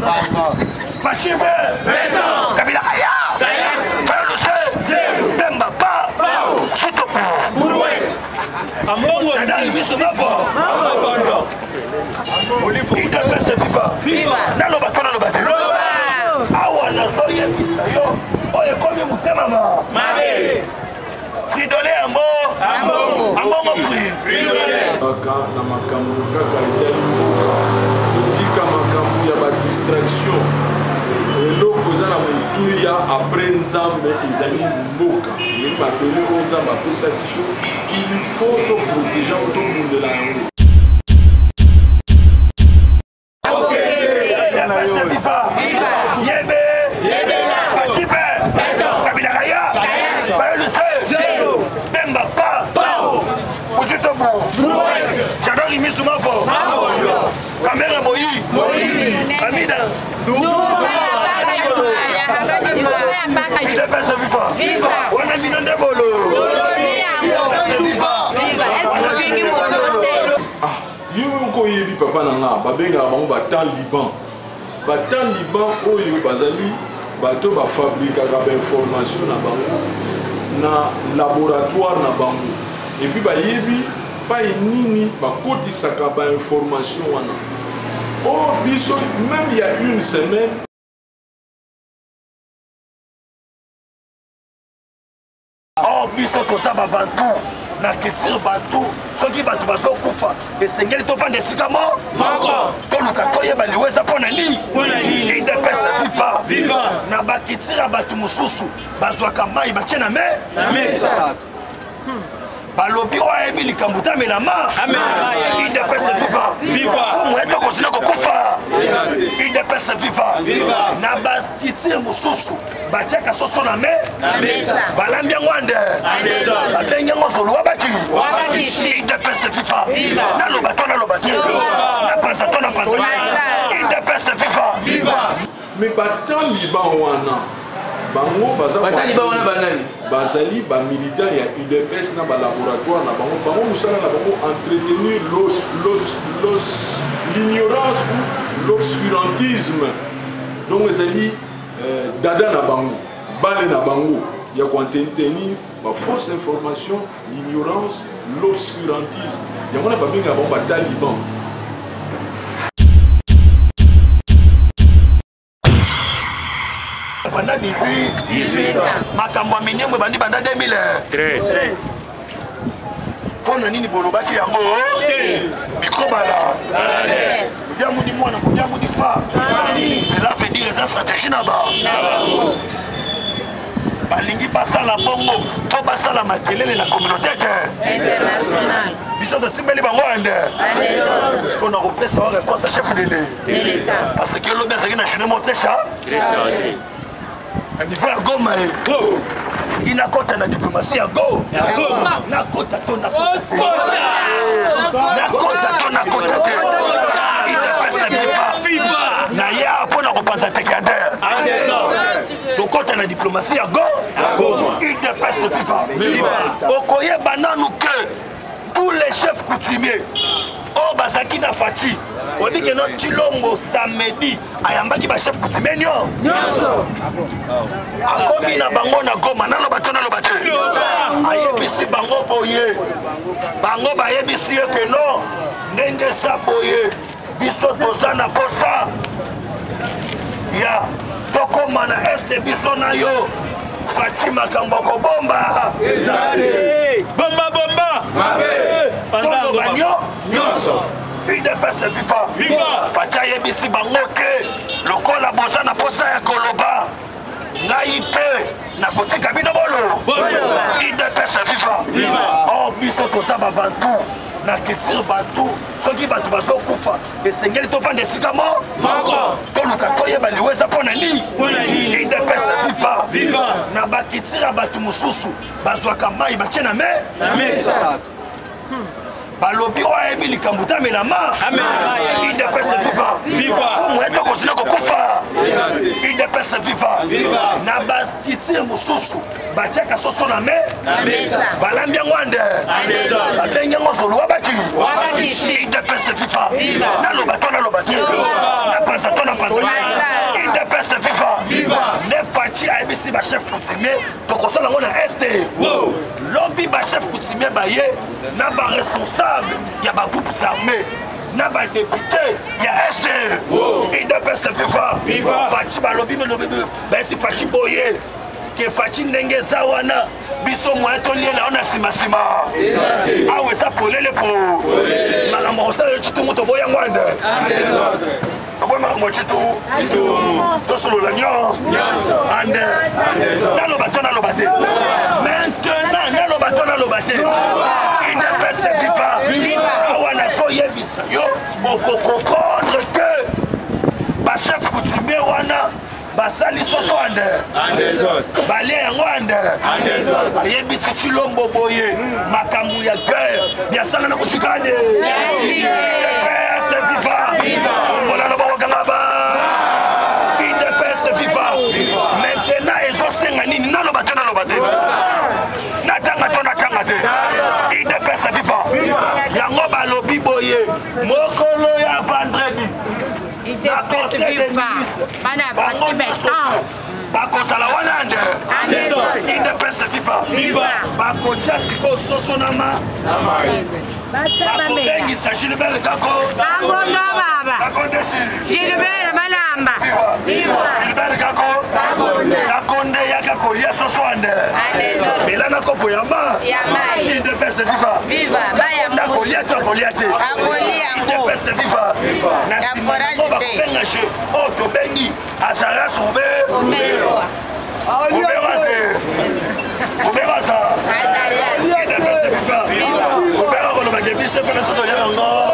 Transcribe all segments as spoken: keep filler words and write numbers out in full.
Fachive, Kabila Kaya, Fayolose, Bemba Pa, Sotopo, Bourouette, Sadari Bissomafo, Idepese Viva, Nalobato Nalobate, Awa Nazoye Bisayo, Oye Komi Moutemama, Fridolé Ambo, Ambo Mofri, Kaka na makambo kaka etali mboka tika makambo ya ba distraction eloko eza na motu ya après nzambe ezali mboka ye mabele oyo nzambe apesa biso il faut toprotéger ngo tobundela yango J'adore Misumafo. Kamera Moyi. Amida. Idepese Viva. Wana Minande Bolo. Ah, yo ko yebi papa na nga babenga bango batan Liban. Batan Liban oyo bazali bato ba fabriquer ba information na bango na laboratoire na bango. Et puis ba yebi pas nini bakotisaka ba information wana. Oh biso même il y a une semaine oh biso ko sa ba bantu na kitiro batu soki batu baso kufa esengeli to vande sikamo moko to luka toye ba liweza pona ni pona ni idepese viva viva na bakitira batu mususu bazwaka mai bache na me na mesa balobi oyebi likambo tamelama idepese viva omweto kosina kokufa idepese viva na batitire mosusu batiaka soso na me balambi yango ande babengi yango zoluwa baki idepese viva naloba to naloba te napanza to napanza idepese viva mais batan Liban wana bango bazali ba militaire ya U D P S na ba laboratoire na bango bango musala na bango entretenir l'os l'os l'os l'ignorance ou l'obscurantisme donc ezali dada na bango bale na bango ya ko entretenir ba fausse information l'ignorance l'obscurantisme yango na babenga bango ba taliban. Pendant dix-huit makambo ya minyembo ebandi banda deux mille treize mpona nini bolobaki yango mikobala kodiamudi mwana kodiamudi fa cela veut dire eza stratégie na ba balingi basala bongo to basala makelele na communauté internationale biso totimbeli bango ande siko na kopesa wa réponse à chef de l'État parce que lobi azalaki na journée motesha niveau ya Goma alingi nakota na diplomatie ya go nakota to nakota nakota to nakota te idepese viva na ye mpona kopanza tekender tokota na diplomatie ya go idepese viva okoyeba nanu ke tous les chefs coutumiers oyo bazalaki na faci odike no Chilombo samedi ayambaki bachef coutumier nyonso akomi na bango na Goma naloba to naloba te ayebisi bango boye bango bayebisi ye ke no ndenge eza boye biso toza na posa ya tokoma na este biso na yo faci makambo kobomba bomba bomba toloba nyonso idepese viva faci ayebisi bango ke lokola boza na posa ya koloba ngai mpe nakotika bino bolo idepese viva o biso toza babantu na kitire batu soki batu bazokufa esengeli tovanda esika moko toluka toyeba liweza mpona ni idepese viva na bakitira batu mosusu bazwaka mai batie na mesa balobi oyebi likambo tamelama idepese viva omweto kosina kokufa idepese viva na batitire mosusu batiaka soso na me balambi yango ande babengi yango zoluwa baki idepese viva naloba to naloba te napanza to napanza chef coutumier tokosala ngo na este lobi ba chef coutumier baye na ba responsable ya ba groupes armés na ba député ya este I D P S viva fachi ba lobi me lobi ba si fachi boye ke fachi ndenge za wana biso mwa toliela ona sima sima awe sa polele po makambo kosala chitungu toboya ngwande aboy makambo chitu tosolola nyo ande naloba to naloba te maintenant naloba to naloba te I D P S viva awana soyebisa yo okokokondre ke bachef coutumier wana basali soso ande balie yango ande bayebisi chilombo boye makambo ya guerre biasala na kushikane pese viva molano bawakanga ba I D P S viva maintenant ezosenga nini naloba te naloba te natanga to natanga te I D P S viva yango balobi boye mokolo ya vendredi I D P S viva bana bati beton bakosala wana ande I D P S viva bakotia siko soso na ma bakobengisa Gilbert Kako Kakondo baba Kakondeshi Gilbert Malamba Gilbert Kako Kakonde yaka kolia soso ande belana kopo ya ma I D P S viva na kolia to kolia te I D P S viva na sima bakobenga che o to bengi azara sobe Omerwa se Omerwa sa I D P S viva Omerwa kono bakebise pona soto ya ngo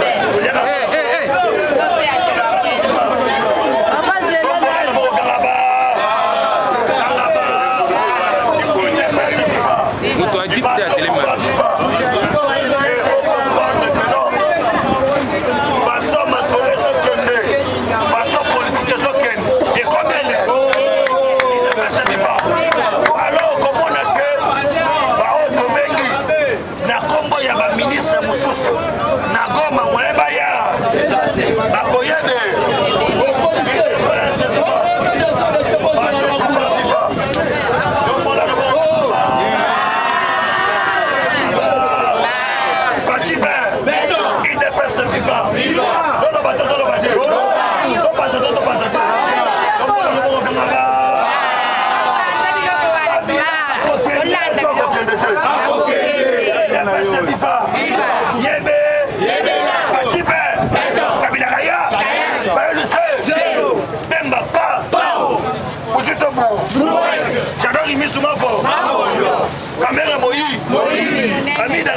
J'adore Imi Soumafo. Kamera Moyi. Amida.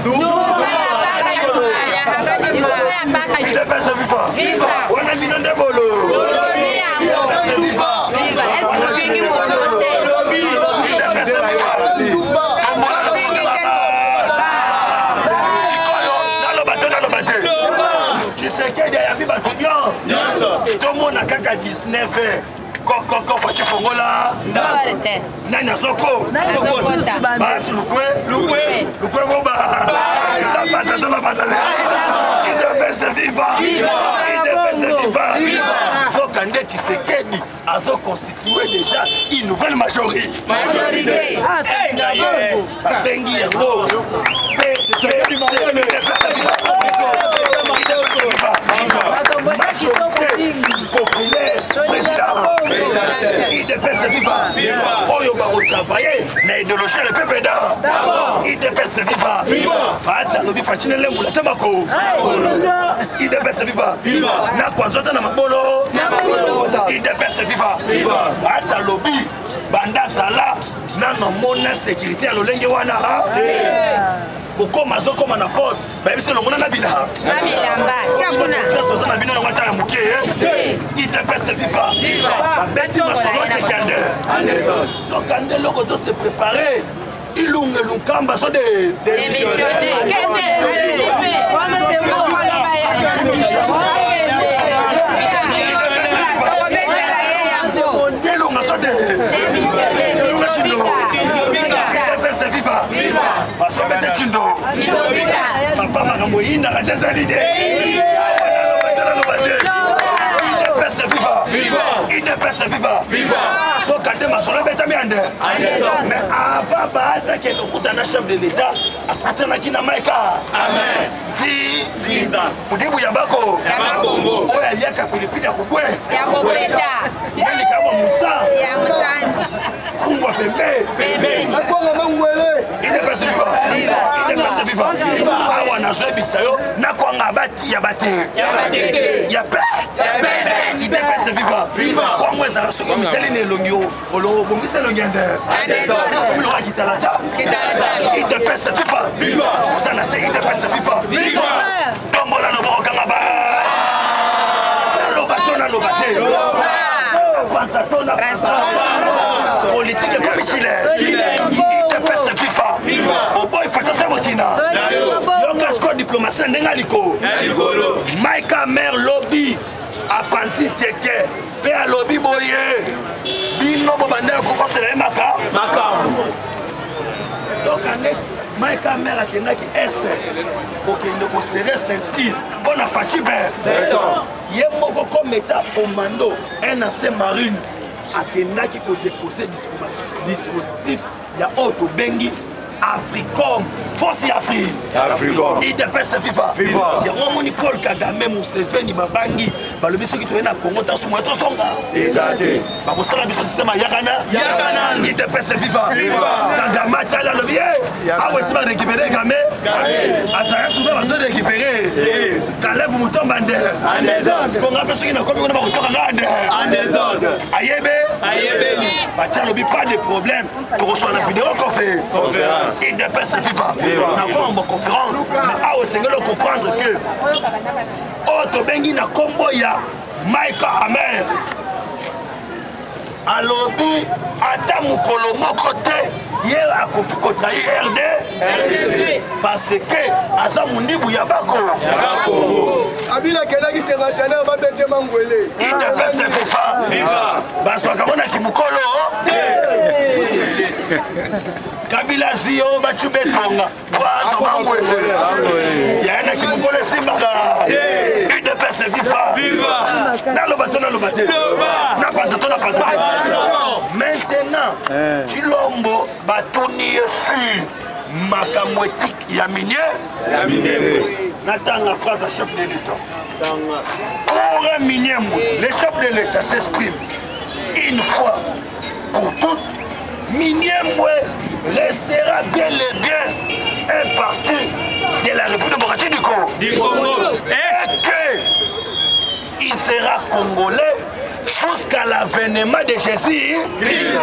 I D P S viva. Wana binonde bolo. Tshisekedi ayabi bato nyonso. Tomona kaka dix-neuf heures. Koko fachi fongola nani asoko basi lukwe lukwe lukwe boba zapata to bapata I D P S viva I D P S viva so kande Tshisekedi azo constituer déjà une nouvelle majorité majorité bengi yango Tshisekedi I D P S viva populaire président I D P S viva oyo bakotravaye na idéologie le P P D A I D P S viva baati alobi fachine lembula te mako I D P S viva na kwanzota na mabolo I D P S viva baati alobi banda zala nano mona sécurité ya lolenge wana kokoma zokoma na porte bayebisi longona na bila na bino yango ata ya moke I D P S viva babeti masolo tekande sokande loko zo se préparer ilunge lukamba so de ilunga so de ilunga sindo viva basobete chindo papa makambo yinda ka desali de I D P S viva I D P S viva so kande masolo beta Ngende. Mais avant Baza qui est le chef de l'État, à côté de Kina Maïka. Amen. Si, si, ça. Pour dire que Yabako. Yabako. Oh, il y a Kapilipide à Kouboué. Yakobeta. Il y a les Kabo Moussa. Yamoussanji. Fungwa Pembe. Pembe. Il est passé vivant. Il est passé vivant. Ah, on a joué Bissayo. N'a quoi ngabati Yabate. Yabate. Yabate. Il est passé vivant. Vivant. Pour moi, ça a sauvé Mitali Nelongio. Olo, bon, c'est le Ngende. Il aura quitté la table. Il est passé vivant. Vivant. Ça n'a c'est il est passé vivant. Vivant. Comme on a le bon Kangaba. Lobatona Lobaté. Loba. Politique comme Chile. Il est passé vivant. Au boy, il faut ça motina. Yo casco diplomatie n'engaliko. Maïka mère lobby. A Pansi Teke. Pe a lobby boye. Bino bobande ko c'est la maka. Maka. Donc anek Maïka mère akenaki est. Ko kende ko serrer ceinture. Bona Fatibe. Ye moko comme état commando un ancien marines akenaki ko déposer dispositif ya auto bengi Africom, force Afrique. Africom. Il dépasse FIFA. FIFA. Il y a un moni Paul Kagame, Museveni, Babangi, Balobi ceux qui tournent à Congo, dans son moto songa. Exact. Bah pour ça la mission système Yakana. Yakana. Il dépasse FIFA. FIFA. Kagame tala le bien. Ah ouais c'est pas récupérer Kagame. Ah ça reste souvent besoin de récupérer. Caleb Mouton Bande. En désordre. Ce qu'on appelle ceux qui n'ont pas besoin de retourner en désordre. Ayebe. Ayebe. Bah tiens le pas de problème. Pour recevoir la vidéo qu'on fait. Conférence. Il dépasse FIFA. On a encore une conférence. Mais à Osengelo comprendre que Otto Bengi na combo ya Maïka Amer. Alobi ata mukolo moko te hier akoki kotrahi R D parce que aza mundibu ya bako. Abila kelaki cinquantenaire babete mangwele. Il dépasse FIFA. FIFA. Baswaka mona kimukolo. Kabila Zio Bachube Tonga. Wazo mangwele. Yana kimukolo simbaka. Il dépasse FIFA. FIFA. Na lobato na lobato. Na panzato na panzato. Maintenant, Chilombo batoni sur makambo éthique ya minier. Ya minier. Natanga phrase à chef de l'État. Pour un minier, le chef de l'État s'exprime une fois pour toutes. Miniemwe restera bien le bien un parti de la République démocratique du Congo. Du Congo. Et que il sera congolais jusqu'à l'avènement de Jésus Christ.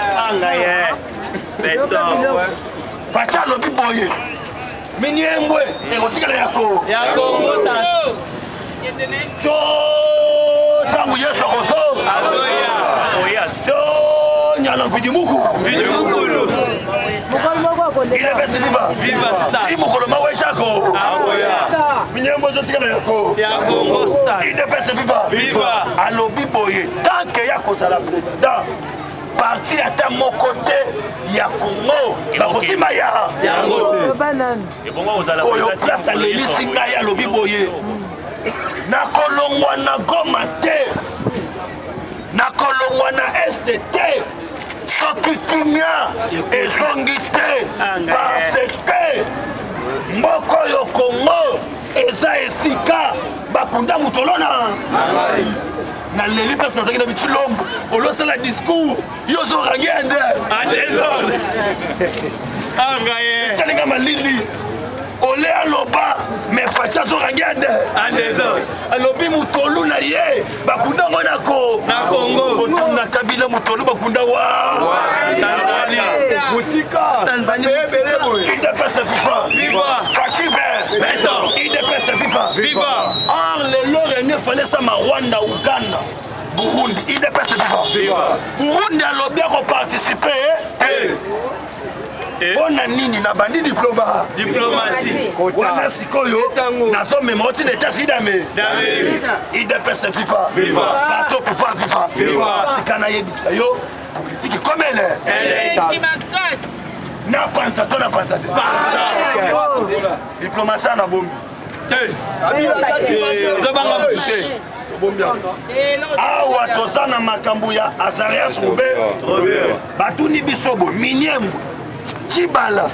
Facha lobi boye. Miniemwe erotika la yako. Yako mota. To tangu Yesu koso. Aloya. Oyas. Nyala vidimuku vidimukulu il est passé viva viva sta si mukolo mawe shako awoya minyembo zo tikala yako yako sta il est passé viva viva alobi boye tant que yako za la président parti ata mon côté ya Congo ba kosima ya yango banane et bongo za la président place le lisinga ya alobi boye na kolongwa na Goma te na kolongwa na Est te soki kimia ezongi te parce que mboko yo Congo eza esika bakunda mutolona na leli pesa nazaki na bichilombo olosala discours yo zorangi ende en désordre angaye esalinga malili ole aloba mais facha zorangi ende en désordre alobi mutolu na ye bakunda ngo nako na Congo otuna Kabila mutolu bakunda wa Tanzania musika Tanzania il dépasse FIFA viva Fachibe beto il dépasse FIFA viva or le lorene fallait ça ma Rwanda Uganda Burundi il dépasse FIFA viva Burundi alobi ko participer on a nini na bandi diploma diplomatie wana sikoyo nazo memoti n'état sidame il dépasse FIFA viva parti au pouvoir FIFA viva sikana yebisa yo politique comme elle est na panza to na panza diplomatie na bombi abila kati bande zobanga mute awa toza na makambo ya Azarias Robert batuni bisobo Miniembo Tibala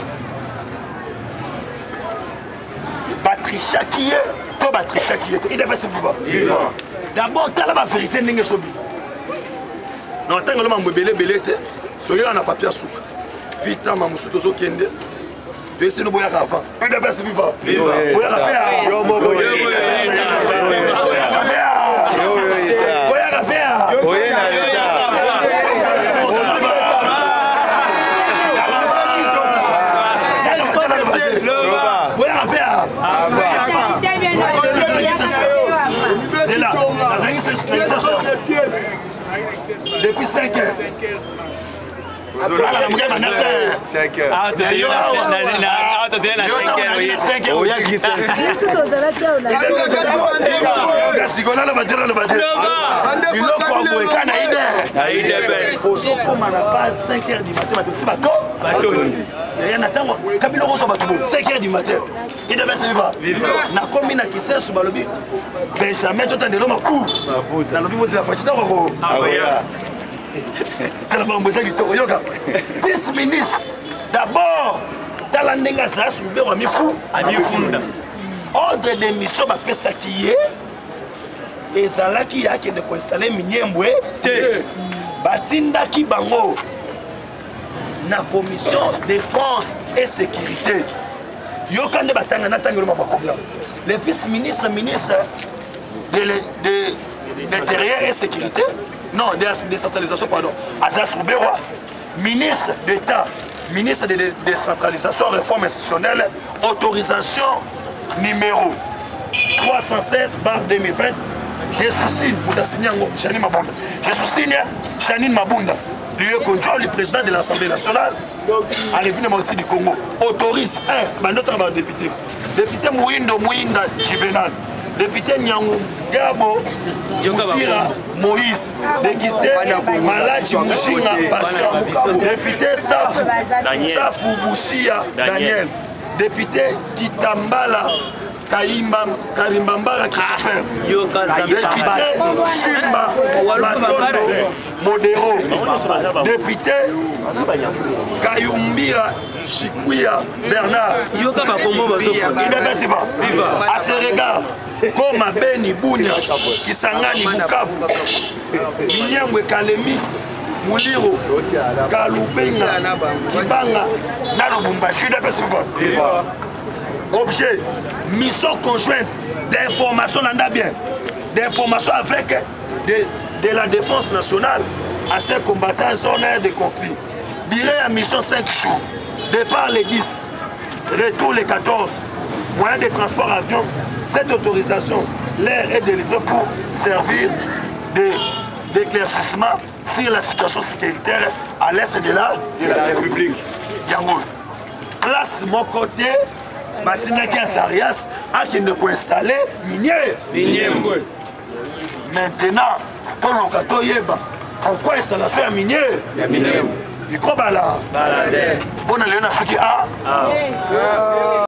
batrishaki ye to batrishaki ye il devait se vivre d'abord tala ba vérité ndenge sobi na tanga lo mambo belé belé te to yona na papier suka vita mamusu tozo kende to esi no boya kava il devait se vivre boya kapea yo mo boya boya kapea boya kapea boya na leta c'est là, depuis cinq heures. cinq heures. Ah, tu sais, il y a cinq heures. cinq heures du matin. Il devait se vivre. Na commune à Kissé sous Balobi. Benjamin, tout un de l'homme à coup. Dans le niveau, c'est la fachita. Ah oui. Vice-ministre, d'abord, dans la Nengaza, sous le roi Mifou, ordre de mission, ma pesa qui est, et Zala qui a qui ne installé Miniembwe, Batinda qui bango, na commission défense et sécurité. Yokande Batanga Natangolo Mabakobia. Le vice-ministre, ministre de l'Intérieur et sécurité. Non, de la décentralisation, pardon. Azas Rouberois, ministre d'État, ministre de décentralisation, réforme institutionnelle, autorisation numéro trois cent seize barre deux mille vingt. Je sous-signe, Janine Mabunda. Je sous-signe Janine Mabunda, le contrôle du président de l'Assemblée nationale, à la République du Congo, autorise un, notre député, député Mouindo Mouinda Jibenal. Député Nyangou Gabo Moussira Moïse, député Maladji Mouchinga Patient, député Safou Boussia Daniel, député Kitambala Karimbambara Christopher, député Chimba Matondo Modero, député Kayumbira Chikuya Bernard. À ce regard, comme Beni Bounia, Kisangani Bukavu, Miniembwe Kalemi, Mouliro, Kaloubenga, Kibanga, Nalobumbashi, objet, mission conjointe d'information, bien, d'information avec de, de la défense nationale à ces combattants zonaires de conflit. Durée à mission cinq jours, départ les dix, retour les quatorze, moyen de transport avion. Cette autorisation, l'air est délivrée pour servir d'éclaircissement sur la situation sécuritaire à l'est de la, de la, la République. Yango. Place mon côté, Batina qui a Sarias, à qui ne peut installer minier. Maintenant, pour le gâteau Yeba, pourquoi installation à minier? Il croit là. Bon, on a ce qui a.